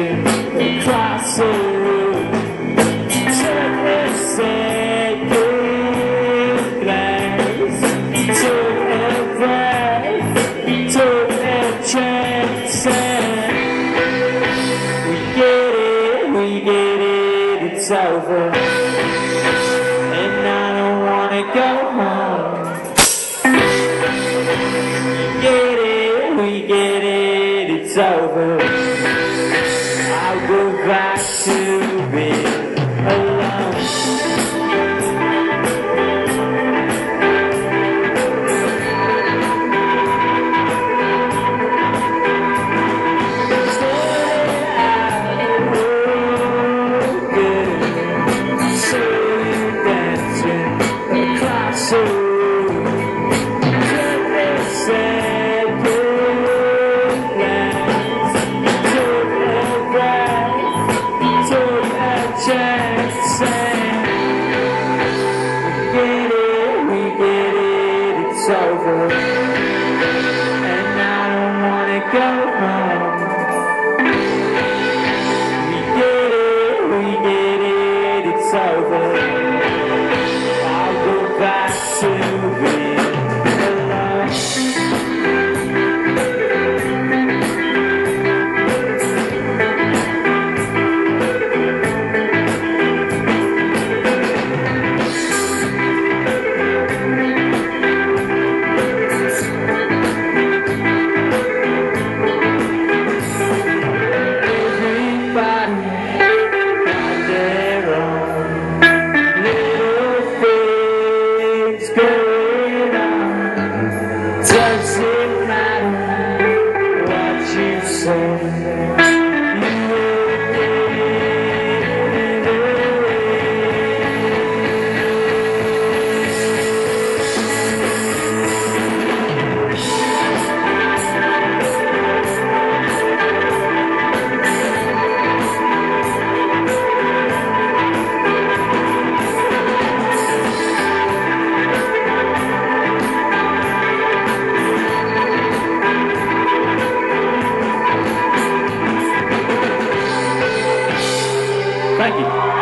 dancing across the room. Took a second glance, took a breath, took a chance, and we get it, it's over, and I don't wanna go home. We get it, it's over. I'll go back to being alone. It's over, and I don't wanna go home. We get it, it's over. I'll go back to being alone. Doesn't matter what you say, you will get Thank you.